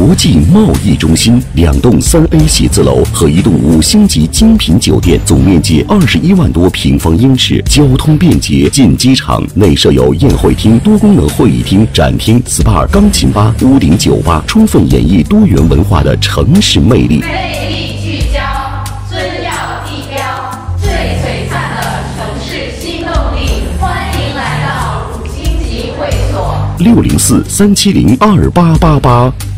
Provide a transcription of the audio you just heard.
国际贸易中心，2栋3A 写字楼和1栋5星级精品酒店，总面积21万多平方英尺，交通便捷，近机场，内设有宴会厅、多功能会议厅、展厅、SPA、钢琴吧、屋顶酒吧，充分演绎多元文化的城市魅力。 魅力聚焦，尊耀地标，最璀璨的城市新动力，欢迎来到5星级会所。 604-370-2888。